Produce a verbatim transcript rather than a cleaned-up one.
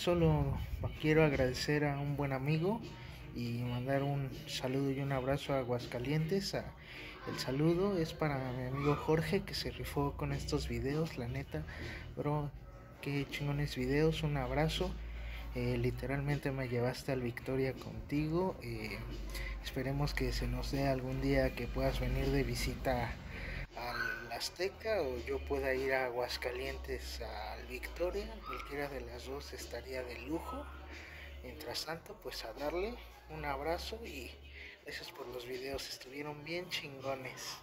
solo quiero agradecer a un buen amigo y mandar un saludo y un abrazo a Aguascalientes. A- el saludo es para mi amigo Jorge que se rifó con estos videos, la neta, bro, qué chingones videos, un abrazo. Eh, literalmente me llevaste al Victoria contigo. Eh, esperemos que se nos dé algún día que puedas venir de visita al Azteca o yo pueda ir a Aguascalientes al Victoria. Cualquiera de las dos estaría de lujo. Mientras tanto, pues a darle un abrazo y gracias por los videos, estuvieron bien chingones.